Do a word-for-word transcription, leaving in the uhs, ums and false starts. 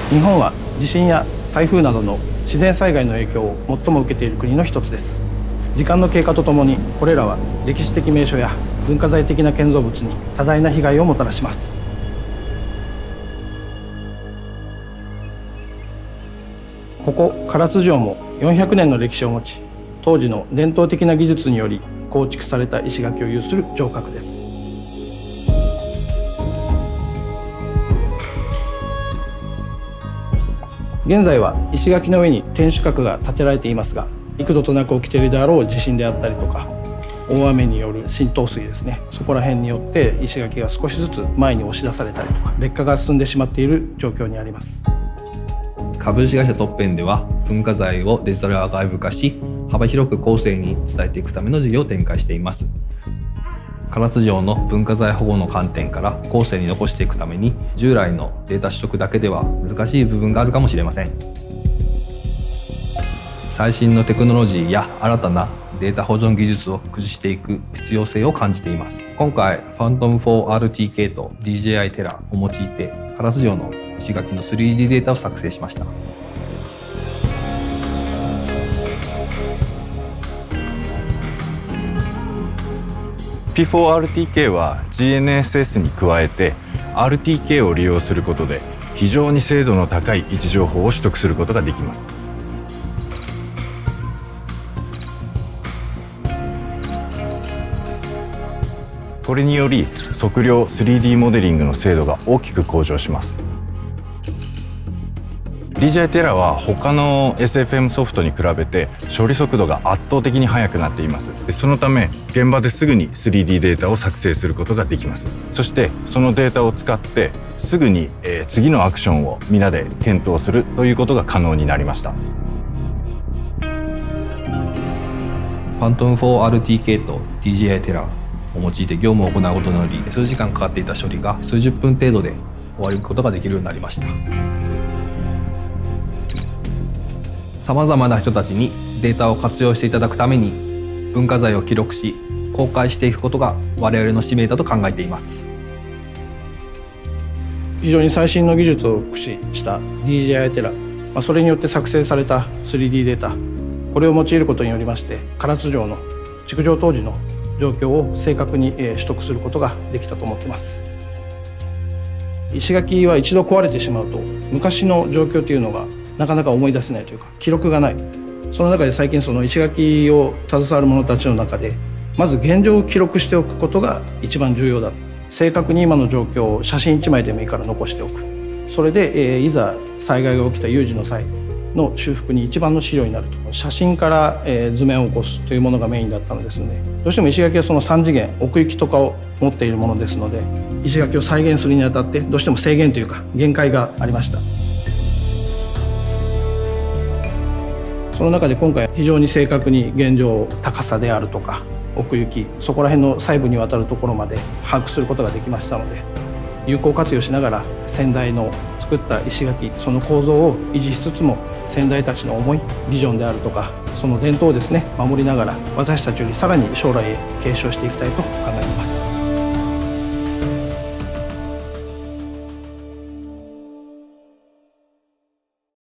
日本は地震や台風などの自然災害の影響を最も受けている国の一つです。時間の経過とともにこれらは歴史的名所や文化財的な建造物に多大な被害をもたらします。ここ唐津城もよんひゃくねんの歴史を持ち、当時の伝統的な技術により構築された石垣を有する城郭です。現在は石垣の上に天守閣が建てられていますが、幾度となく起きているであろう地震であったりとか、大雨による浸透水ですね、そこら辺によって石垣が少しずつ前に押し出されたりとか、劣化が進んでしまっている状況にあります。 株式会社トッペンでは文化財をデジタルアーカイブ化し、幅広く後世に伝えていくための事業を展開しています。唐津城の文化財保護の観点から後世に残していくために、従来のデータ取得だけでは難しい部分があるかもしれません。最新のテクノロジーや新たなデータ保存技術を駆使していく必要性を感じています。今回 ファントムフォーアールティーケー と ディージェーアイ テラを用いて唐津城の石垣の スリーディー データを作成しました。 ピーフォーアールティーケー は ジーエヌエスエス に加えて アールティーケー を利用することで非常に精度の高い位置情報を取得することができます。これにより測量 スリーディー モデリングの精度が大きく向上します。ディージェーアイ テラは他の エスエフエム ソフトに比べて処理速度が圧倒的に速くなっています。そのため現場ですぐに スリーディー データを作成することができます。そしてそのデータを使ってすぐに、えー、次のアクションを皆で検討するということが可能になりました。 ファントムフォーアールティーケー と ディージェーアイ テラを用いて業務を行うことにより、数時間かかっていた処理が数十分程度で終わることができるようになりました。さまざまな人たちにデータを活用していただくために、文化財を記録し公開していくことが我々の使命だと考えています。 非常に最新の技術を駆使した ディージェーアイ テラ、まあ、それによって作成された スリーディー データ、これを用いることによりまして唐津城の築城当時の状況を正確に取得することができたと思っています。石垣は一度壊れてしまうと昔の状況というのがなかなか思い出せないというか、記録がない。その中で最近その石垣を携わる者たちの中で、まず現状を記録しておくことが一番重要だ。正確に今の状況を写真いちまいでもいいから残しておく。それで、えー、いざ災害が起きた有事の際の修復に一番の資料になると。写真から、えー、図面を起こすというものがメインだったのですので、どうしても石垣はそのさん次元奥行きとかを持っているものですので、石垣を再現するにあたってどうしても制限というか限界がありました。その中で今回非常に正確に現状高さであるとか奥行き、そこら辺の細部にわたるところまで把握することができましたので、有効活用しながら先代の作った石垣、その構造を維持しつつも先代たちの思い、ビジョンであるとかその伝統をですね守りながら、私たちよりさらに将来へ継承していきたいと考えています。